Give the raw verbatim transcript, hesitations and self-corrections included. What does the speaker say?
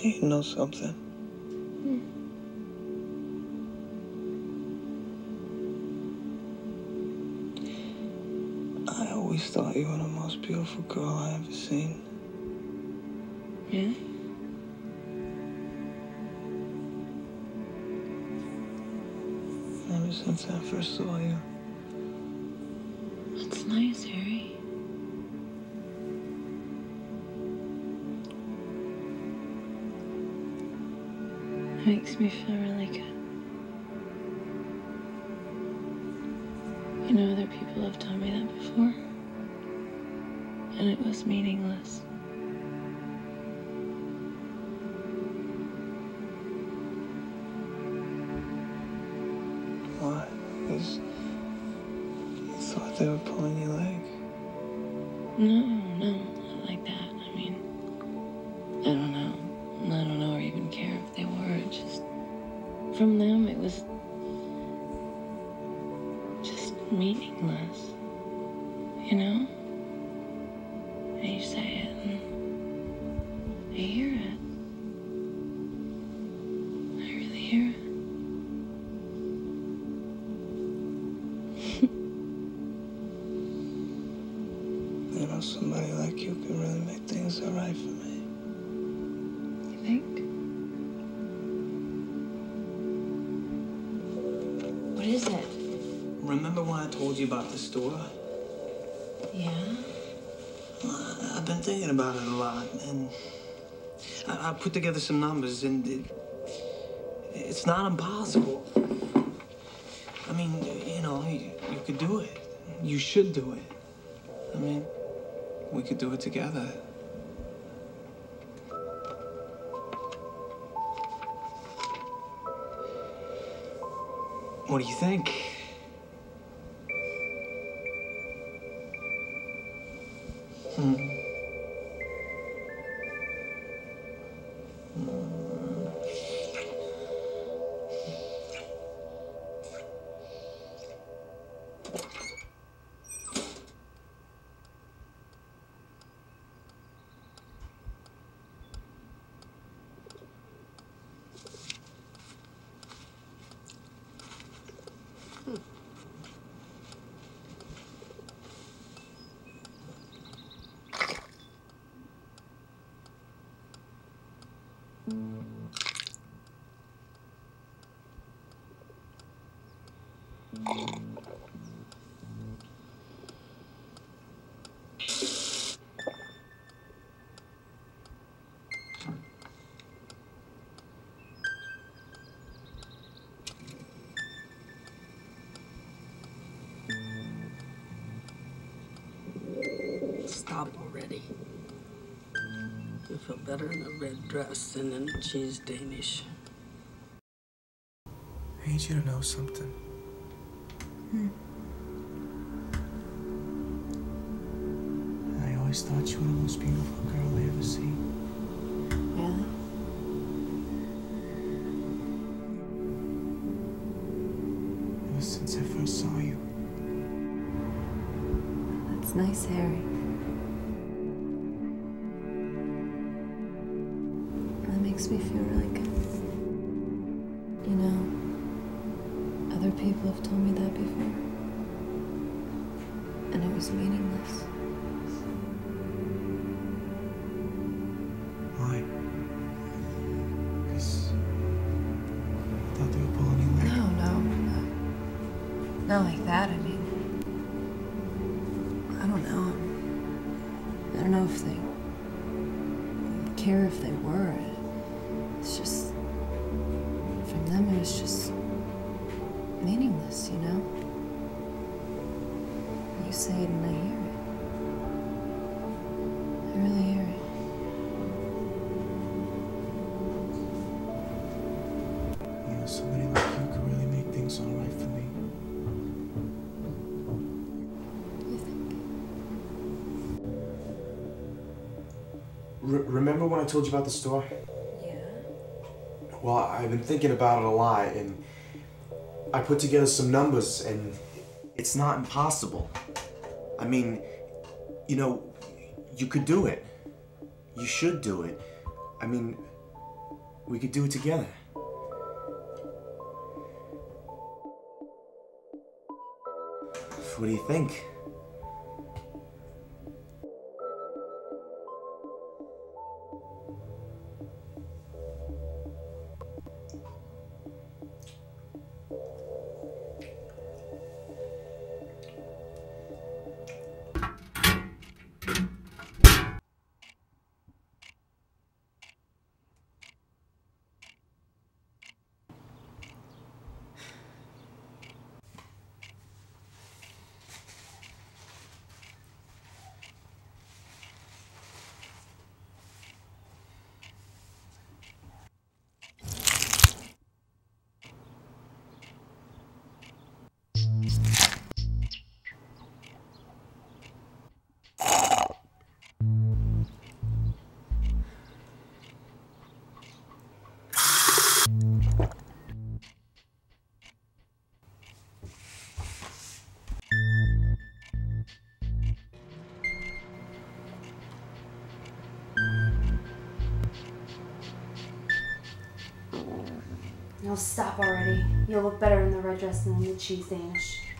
Hey, you know something? Hmm. I always thought you were the most beautiful girl I ever seen. Yeah? Ever since I first saw you. That's nice, Harry. It makes me feel really good. You know, other people have told me that before, and it was meaningless. Why? Because you thought they were pulling your leg? No, no, not like that. I mean, I don't know. I don't know or even care if they were. It just, from them, it was just meaningless. You know? And you say it, and I hear it. I really hear it. You know, somebody like you could really make things all right for me. You think? What is it? Remember when I told you about the store? Yeah? Well, I've been thinking about it a lot, and I, I put together some numbers, and it, it's not impossible. I mean, you know, you, you could do it. You should do it. I mean, we could do it together. What do you think? Hmm. Stop already. You feel better in a red dress than in a cheese Danish. I need you to know something. Hmm. I always thought you were the most beautiful girl I ever seen. Really? Ever since I first saw you. That's nice, Harry. That makes me feel really good. You know, other people have told me that before, and it was meaningless. Why? Because I thought they were pulling your leg. No, no, no. Not like that, I mean. I don't know. I don't know if they care if they were. It's just, from them it was just meaningless, you know? You say it and I hear it. I really hear it. You know, somebody like you could really make things all right for me. You think? R remember when I told you about the store? Yeah. Well, I've been thinking about it a lot, and I put together some numbers, and it's not impossible. I mean, you know, you could do it. You should do it. I mean, We could do it together. What do you think? Now stop already. You'll look better in the red dress than in the cheese Danish.